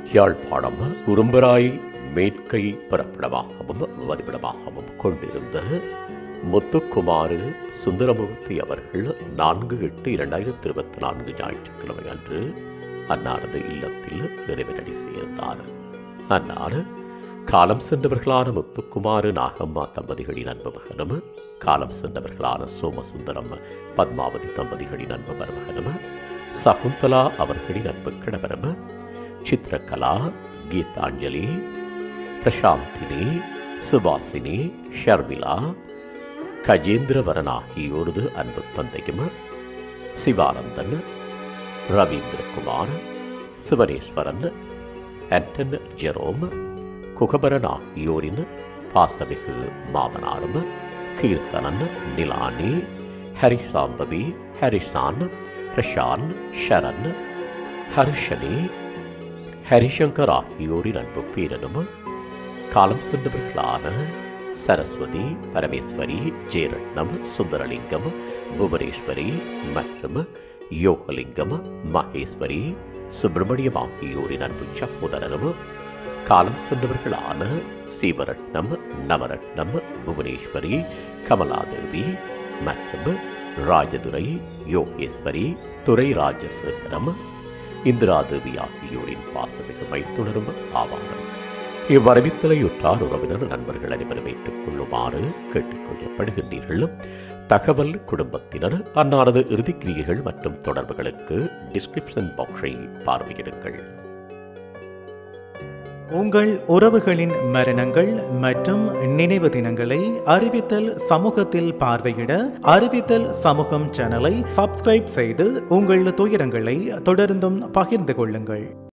யாழ்ப்பாணம் உரும்பராய் மேற்கை பிறப்பிடமாகவும் வதிவிடமாகவும் கொண்டிருந்த முத்துக்குமாறு சுந்தரமூர்த்தி அவர்கள் 4/8/2024 ஞாயிற்றுக்கிழமை அன்று அன்னாரது இல்லத்தில் நிறைவனடி சேர்ந்தார். அன்னார் காலம் சென்றவர்களான முத்துக்குமாறு நாகம்மா தம்பதிகளின் அன்பு மகனும், காலம் சென்றவர்களான சோமசுந்தரம் பத்மாவதி தம்பதிகளின் அன்பு மருமகனும், சகுந்தலா அவர்களின் அன்பு கணவரும், சித்ரகலா, கீதாஞ்சலி, பிரசாந்தினி, சுபாசினி, ஷர்மிளா, கஜேந்திரவரன் ஆகியோரது அன்பு தந்தையும், சிவானந்தன், ரவீந்திரகுமார், சிவனேஸ்வரன், ஆண்டன் ஜெரோம், குகபரன் ஆகியோரின் பாசமிகு மாமனாரும், கீர்த்தனன், நிலானி, ஹரிசாம்பவி, ஹரிசான், பிரசான், ஷரண், ஹர்ஷனி, ஹரிசங்கர் ஆகியோரின் அன்பு பேரனும், காலம் சென்றவர்களான சரஸ்வதி, பரமேஸ்வரி, ஜெயரட்னம், சுந்தரலிங்கம், புவனேஸ்வரி மற்றும் யோகலிங்கம், மகேஸ்வரி, சுப்பிரமணியம் ஆகியோரின் அன்பு சகோதரனும், காலம் சென்றவர்களான சிவரட்னம், நவரட்னம், புவனேஸ்வரி, கமலாதேவி மற்றும் ராஜதுரை, யோகேஸ்வரி, துரை ராஜசேகரம், இந்திராதேவி ஆகியோரின் பாசமிகு மைத்துணரும் ஆவார். இவ்வரவித்தலையுற்றார் உறவினர் நண்பர்கள் அனைவரும் ஏற்றுக் கொள்ளுமாறு கேட்டுக்கொள்ளப்படுகின்றீர்கள். தகவல் குடும்பத்தினர் அன்னாரது இறுதிக்கிரியைகள் மற்றும் தொடர்புகளுக்கு டிஸ்கிரிப்ஷன் பாக்ஸை பார்வையிடுங்கள். உங்கள் உறவுகளின் மரணங்கள் மற்றும் நினைவு தினங்களை அறிவித்தல் சமூகத்தில் பார்வையிட அறிவித்தல் சமூகம் சேனலை சப்ஸ்கிரைப் செய்து உங்கள் துயரங்களை தொடர்ந்தும் பகிர்ந்து கொள்ளுங்கள்.